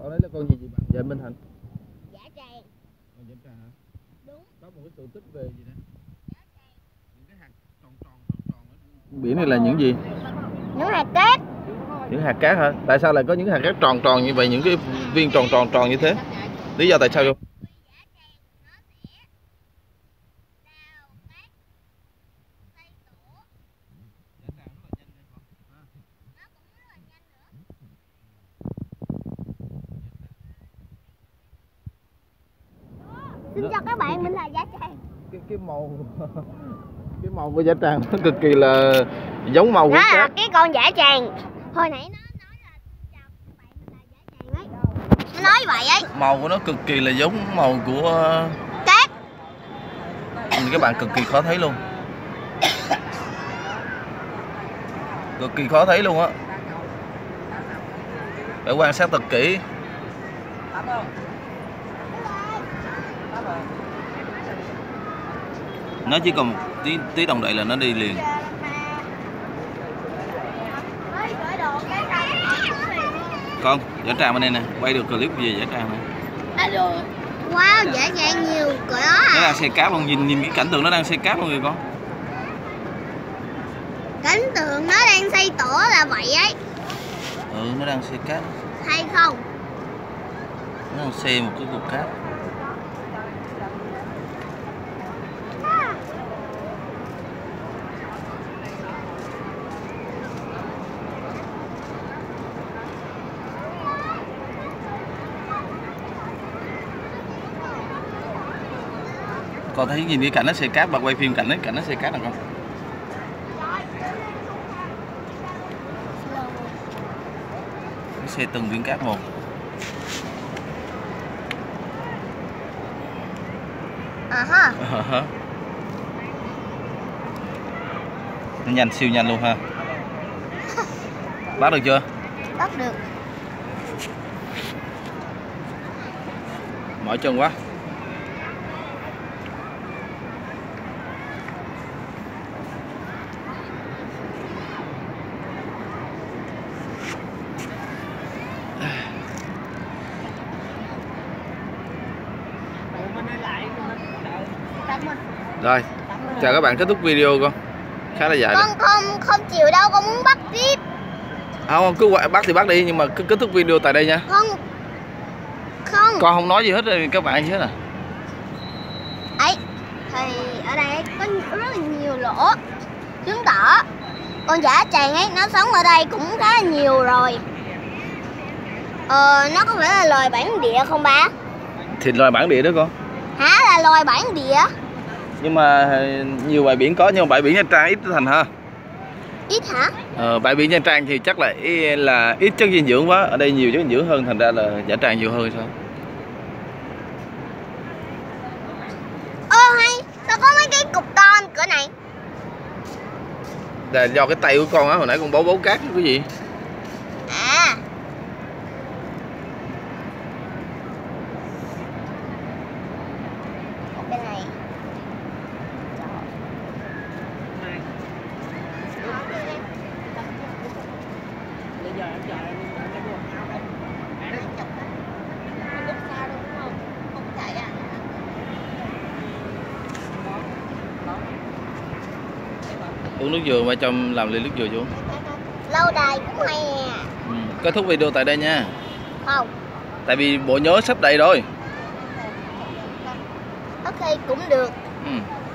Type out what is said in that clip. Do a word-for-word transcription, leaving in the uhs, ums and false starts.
Con đấy là con gì chị bạn? Dạ Minh Thành. Dã tràng. Con dã tràng hả? Đúng. Có một cái sự tích về gì đó. Những cái hạt tròn tròn tròn tròn ở biển này là những gì? Những hạt cát. Những hạt cát hả? Tại sao lại có những hạt cát tròn tròn như vậy, những cái viên tròn tròn tròn như thế? Lý do tại sao không? Xin chào các bạn, mình là Dã Tràng. Cái cái màu cái màu của dã tràng nó cực kỳ là giống màu của Đó cát. là cái con dã tràng. Hồi nãy nó nói là xin chào các bạn, mình là Dã Tràng ấy. Nó nói vậy ấy. Màu của nó cực kỳ là giống màu của cát. Các bạn cực kỳ khó thấy luôn. Cực kỳ khó thấy luôn á. Phải quan sát thật kỹ. Nó chỉ còn một tí tí đồng đậy là nó đi liền. Con, dã tràng bên đây nè, quay được clip về dã tràng này. Wow, dã tràng nhiều cỡ đó à. Nó đang xây cáp luôn, nhìn nhìn cái cảnh tượng nó đang xây cáp luôn kìa con. Cảnh tượng nó đang xây tổ là vậy ấy. Ừ, nó đang xây cáp. Hay không? Nó đang xây một cái cục cáp. Con thấy nhìn cái cảnh nó xây cáp, bà quay phim cảnh ấy, cảnh nó xây cáp nè con. Nó xây từng viên cát một. À ha. Nó nhanh, siêu nhanh luôn ha. Bắt được chưa? Bắt được. Mỏi chân quá. Rồi, chào các bạn, kết thúc video con. Khá là dài. Con không không chịu đâu, con muốn bắt tiếp. Không, cứ bắt thì bắt đi, nhưng mà cứ kết thúc video tại đây nha. Không. Không. Con không nói gì hết rồi các bạn gì hết à. Ấy, thì ở đây có rất là nhiều lỗ, chứng tỏ con dã tràng ấy nó sống ở đây cũng khá là nhiều rồi. Ờ, nó có phải là loài bản địa không ba? Thì loài bản địa đó con. Hả, là loài bản địa? Nhưng mà nhiều bãi biển có, nhưng mà bãi biển Nha Trang ít Thành ha. Ít hả? Ờ, bãi biển Nha Trang thì chắc là là ít chất dinh dưỡng quá, ở đây nhiều chất dinh dưỡng hơn, thành ra là dã tràng nhiều hơn sao? Ơ hay, sao có mấy cái cục con cỡ này? Là do cái tay của con á, hồi nãy con bấu bấu cát cái gì? À. Bên này. Uống nước dừa, mà trong làm ly nước dừa vô. Lâu đài cũng hay nè. Ừ. Kết thúc video tại đây nha. Không. Tại vì bộ nhớ sắp đầy rồi. Ok, cũng được. Ừ.